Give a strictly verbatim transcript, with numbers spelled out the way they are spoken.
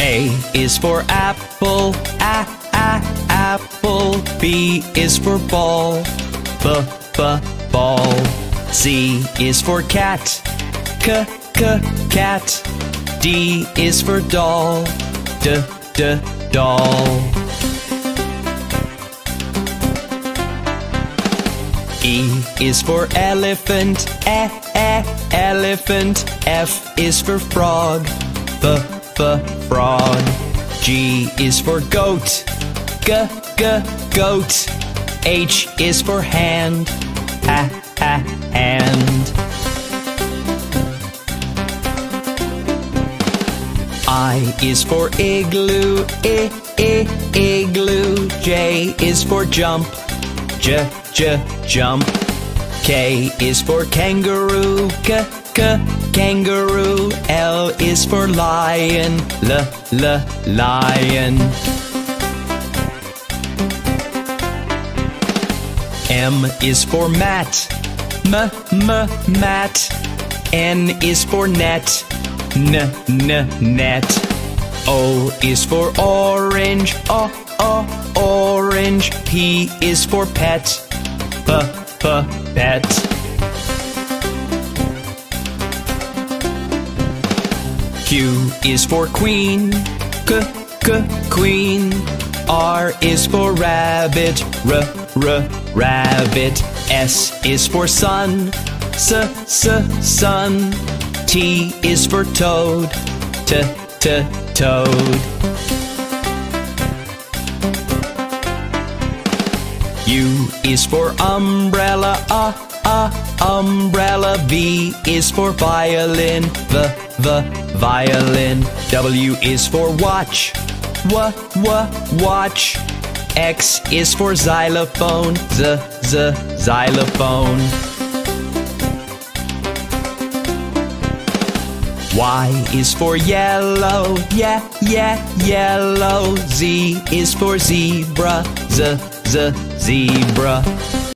A is for apple, a, a, apple. B is for ball, b, b, ball. C is for cat, c, c, cat. D is for doll, d, d, doll. E is for elephant, e, e, elephant. F is for frog, f, f, frog. G is for goat, g, g, goat. H is for hand, ha, ha, hand. I is for igloo, I, I, igloo. J is for jump, j, j, jump. K is for kangaroo, k, k, kangaroo. L is for lion, l, l, lion. M is for mat, m, m, mat. N is for net, n, n, net. O is for orange, o, o, orange. P is for pet, p, p, pet. Q is for queen, k, k, queen. R is for rabbit, r, r, rabbit. S is for sun, s, s, sun. T is for toad, t, t, toad. U is for umbrella, uh, uh, umbrella. V is for violin, v, v, violin. W is for watch, w, w, watch. X is for xylophone, z, z, xylophone. Y is for yellow, yeah, yeah, yellow. Z is for zebra, z, z, zebra.